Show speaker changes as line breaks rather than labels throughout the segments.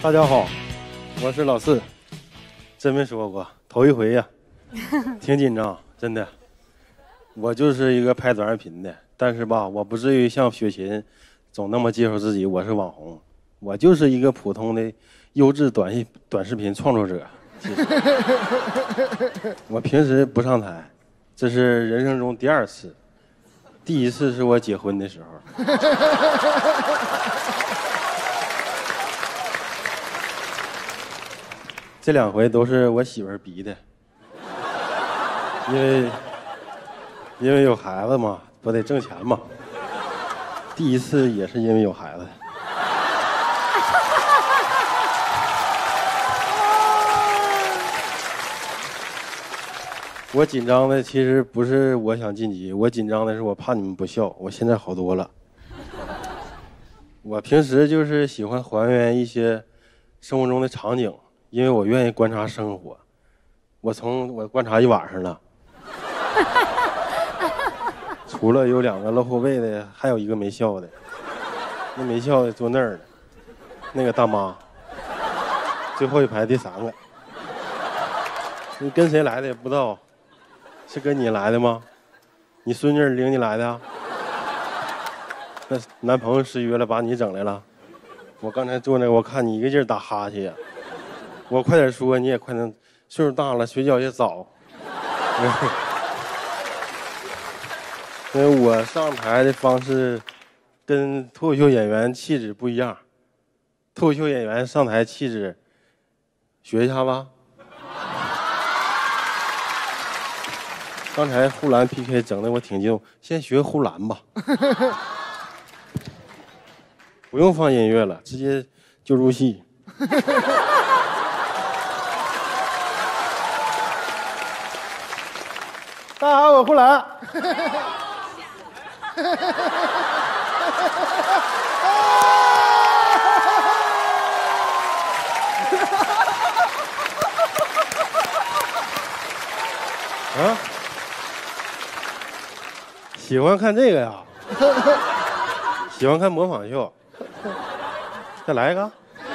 大家好，我是老四，真没说过，头一回呀，挺紧张，真的。我就是一个拍短视频的，但是吧，我不至于像雪琴总那么介绍自己我是网红，我就是一个普通的优质短视频创作者。其实我平时不上台，这是人生中第2次，第1次是我结婚的时候。这2回都是我媳妇儿逼的，因为有孩子嘛，不得挣钱嘛。第1次也是因为有孩子。我紧张的其实不是我想晋级，我紧张的是我怕你们不笑。我现在好多了。我平时就是喜欢还原一些生活中的场景。因为我愿意观察生活，我观察一晚上了，除了有2个露后背的，还有1个没笑的，那没笑的坐那儿了，那个大妈，最后一排第3个，你跟谁来的也不知道，是跟你来的吗？你孙女领你来的啊？那男朋友失约了，把你整来了？我刚才坐那，我看你一个劲儿打哈欠呀。我快点说，你也快点，岁数大了，睡觉也早。因为我上台的方式跟脱口秀演员气质不一样，脱口秀演员上台气质，学一下吧。刚才呼兰 PK 整的我挺激动，先学呼兰吧。不用放音乐了，直接就入戏。大家好，我呼兰。啊？喜欢看这个呀？喜欢看模仿秀。再来一个。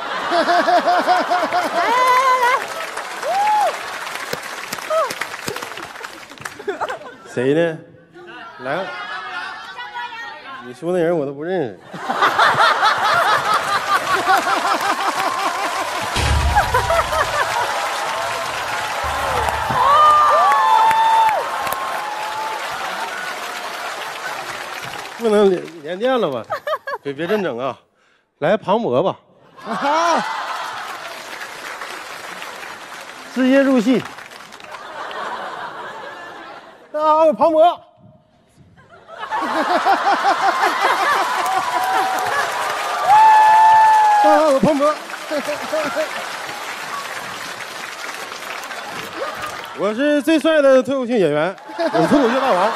谁呢？来，你说那人我都不认识。不能连电了吧？别真整啊！来庞博吧，直接入戏。大家好，我庞博。大家好，我庞博。我是最帅的脱口秀演员，我是脱口秀大王。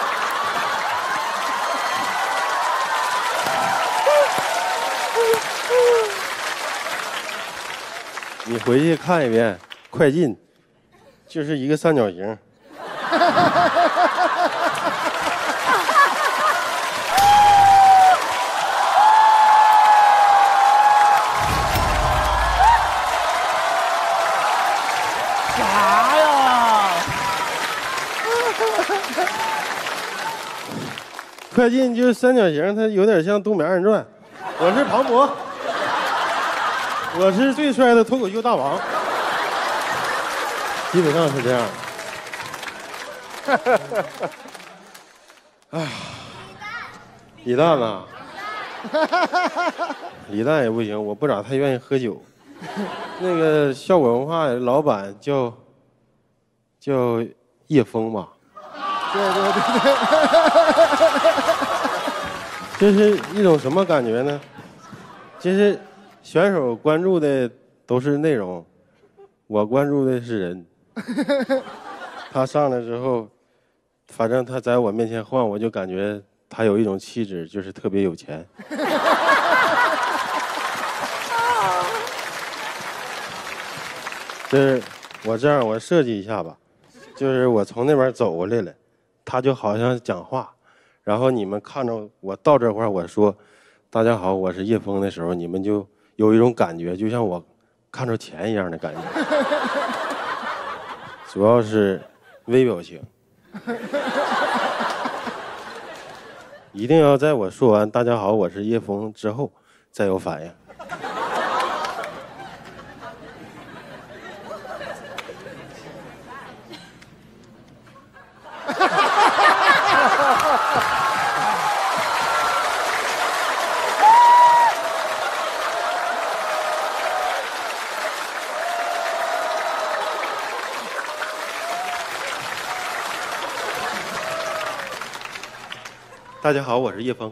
你回去看一遍，快进，就是一个三角形。
啥呀？
快进就是三角形，它有点像《东北2人传》。我是庞博，我是最帅的脱口秀大王，基本上是这样。哎，李诞呐，李诞也不行，我不咋太愿意喝酒。那个效果文化老板叫叶枫吧？对。这是一种什么感觉呢？其实选手关注的都是内容，我关注的是人。他上来之后，反正他在我面前晃，我就感觉他有一种气质，就是特别有钱。就是我这样，我设计一下吧，就是我从那边走过来了，他就好像讲话，然后你们看着我到这块，我说大家好，我是叶枫的时候，你们就有一种感觉，就像我看着钱一样的感觉，主要是微表情，一定要在我说完"大家好，我是叶枫"之后再有反应。大家好，我是叶枫。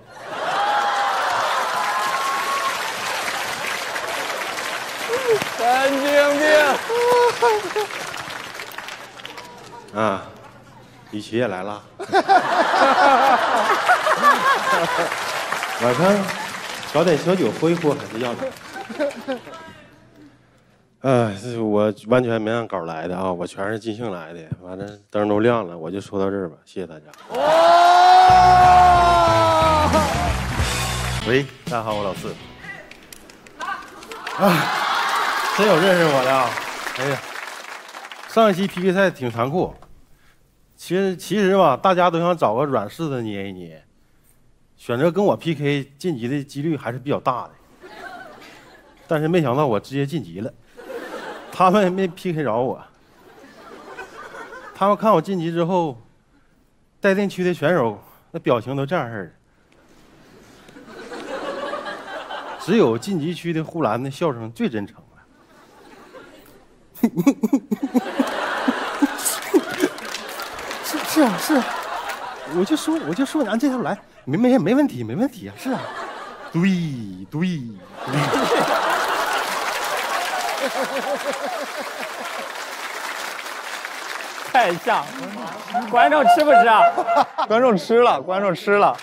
神经病！
啊，雨琦也来了。晚上找点小酒喝一喝还是要的。我完全没按稿来的啊，我全是即兴来的。完了，灯都亮了，我就说到这儿吧，谢谢大家。喂，大家好，我老四。真有认识我的啊！哎呀，上一期 PK 赛挺残酷。其实吧，大家都想找个软柿子捏一捏，选择跟我 PK 晋级的几率还是比较大的。但是没想到我直接晋级了，他们没 PK 着我。他们看我晋级之后，待定区的选手那表情都这样式的。只有晋级区的护栏的笑声最真诚了。是啊，我就说你按这条来，没问题啊，是啊，对。
太像，观众吃不吃啊？
观众吃了。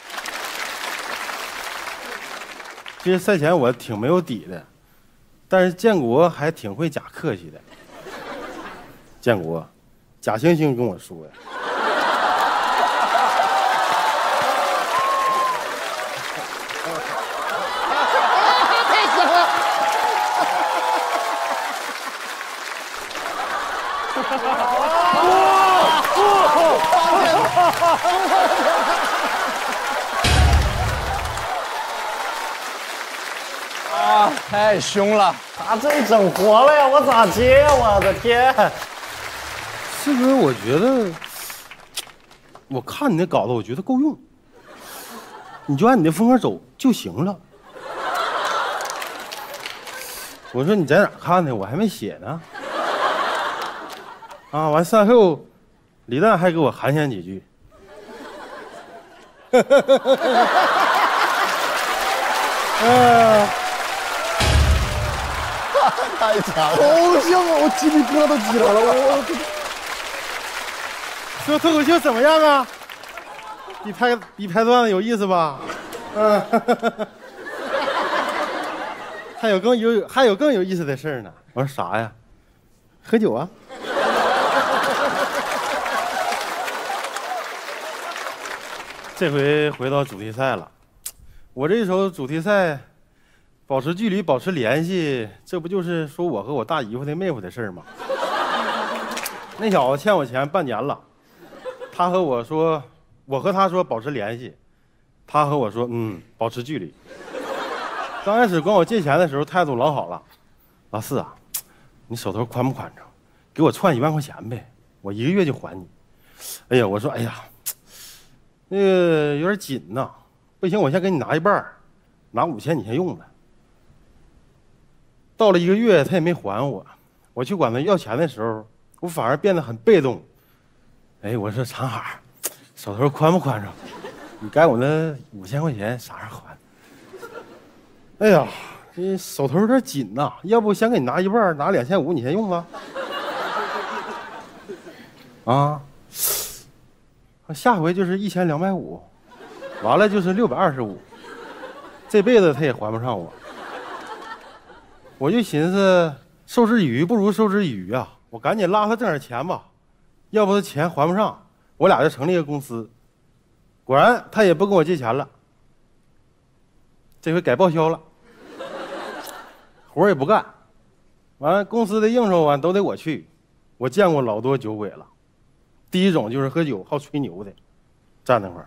其实赛前我挺没有底的，但是建国还挺会假客气的。建国，假惺惺跟我说呀。
太行了！
啊，太凶了！他这整活了呀，我咋接呀？我的天！
四哥，我觉得，我看你那稿子，我觉得够用，你就按你的风格走就行了。我说你在哪儿看的？我还没写呢。啊，完赛后，李诞还给我寒暄几句。
太强了！好像啊，我鸡皮疙瘩起来了，我
说脱口秀怎么样啊？比拍段子有意思吧？还有更有意思的事儿呢。我说啥呀？喝酒啊？这回回到主题赛了，我这首主题赛，保持距离，保持联系，这不就是说我和我大姨夫的妹夫的事儿吗？那小子欠我钱半年了，我和他说保持联系，他和我说保持距离。刚开始管我借钱的时候态度老好了，老四啊，你手头宽不宽敞？给我串1万块钱呗，我1个月就还你。哎呀，我说哎呀，那个有点紧呐，不行，我先给你拿一半，拿5000你先用呗。到了1个月，他也没还我，我去管他要钱的时候，我反而变得很被动。哎，我说长海，手头宽不宽敞？你该我那5000块钱啥时候还？哎呀，这手头有点紧呐，要不先给你拿一半，拿2500你先用吧。啊，下回就是1250，完了就是625，这辈子他也还不上我。我就寻思授之以鱼不如授之以渔啊，我赶紧拉他挣点钱吧，要不他钱还不上，我俩就成立一个公司。果然他也不跟我借钱了，这回改报销了，活也不干， 完了，公司的应酬完都得我去。我见过老多酒鬼了。第一种就是喝酒好吹牛的，站那块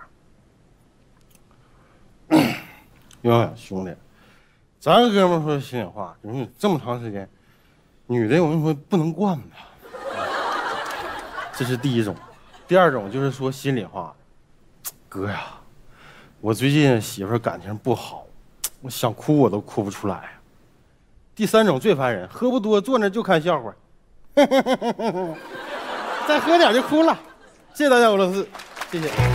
儿。哟，兄弟，咱哥们说心里话，就是这么长时间，女的我跟你说不能惯她，这是第一种。第二种就是说心里话，哥呀，我最近媳妇儿感情不好，我想哭我都哭不出来。第三种最烦人，喝不多坐那就看笑话，再喝点就哭了。谢谢大家，我老四，谢谢。